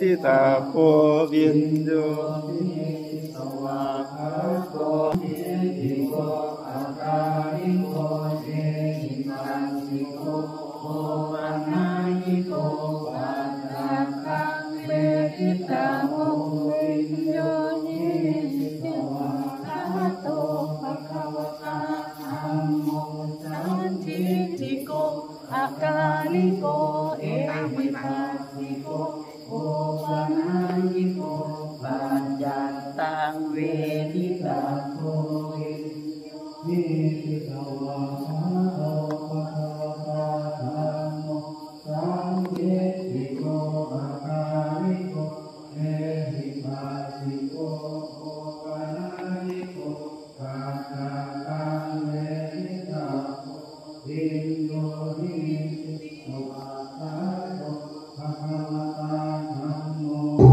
ตาโพวินโยสวาคาโตเยติโกอาคาริโกเยหิปัสสิโกโอปันนายิโกปัสสะกังเวทิตาโพวินโยนิสวาคาโตภะคะวะตาธัมโมสันทิติโกอาคาริโกเอหิปัสสิโกโอปันนายิโกปัญญาตังเวทิตาโพวินนิสวาคาโตภะคะวะตาธัมโมสันทิติโกอาคาริโกเอหิปัสสิโกโอปันนายิโกปัญญาตังเวทิตาโพวินโยนิสวาคาโตภะคะวะตาธัมโม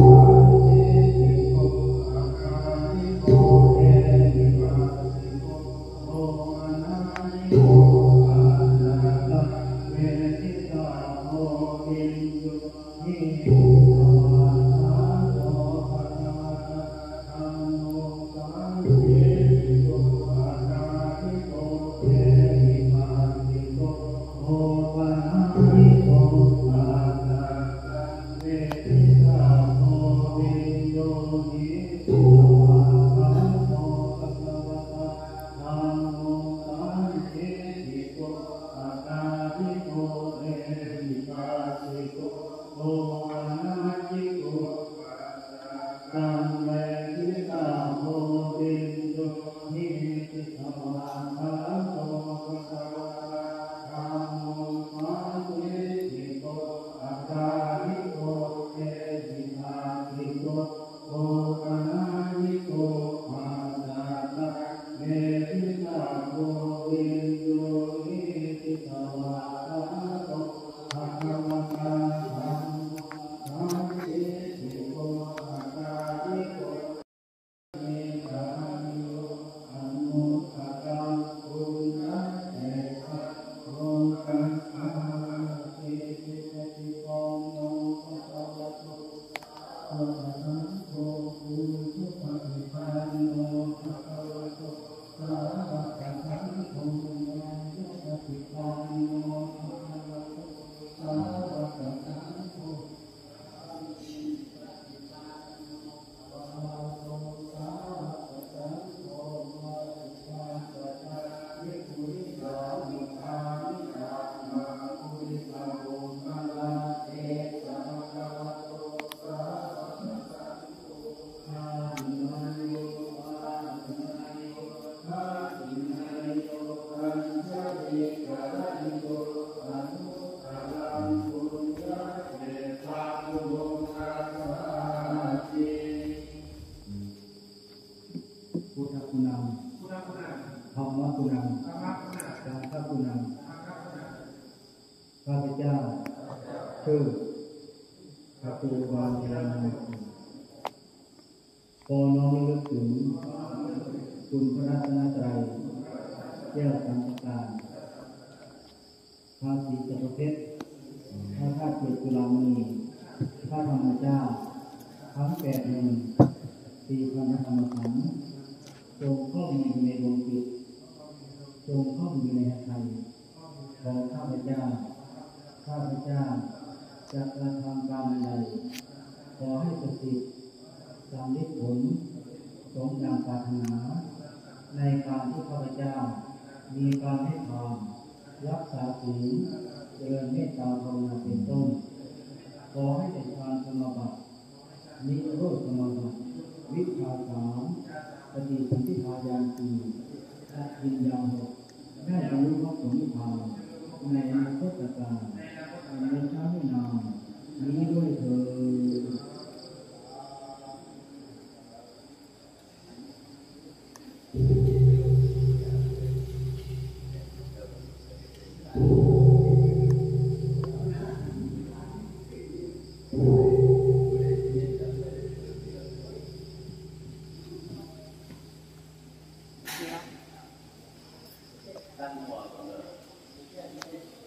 ข้าพเจ้าชื่อพระครูบาลยานขอน้อมระลึกถึงคุณพระรัตนตรัยแก้วสังฆทานพระศรีจักรเพชรพระธาตุเจตุรามณีพระธรรมเจ้าทั้ง8 แห่ง4 พันธรรมขันธ์ทรงเข้าอยู่ในดวงจิตทรงเข้าอยู่ในหัตถ์ของข้าพเจ้าจะกระทำการใดขอให้ประสิทธิ์สำเร็จผลสมดังปรารถนาในการที่ข้าพเจ้ามีการให้ทานรักษาศีลเจริญเมตตาภาวนาเป็นต้นขอให้ได้ฌานสมาบัตินิโรธสมาบัติวิชา3ปฏิสัมภิทาญาณ4และวิญญาณ6ได้บรรลุมรรคผลนิพพานในอนาคตการในช้าไม่นานนี้ด้วยเถิดด้านหัวก่อนเลย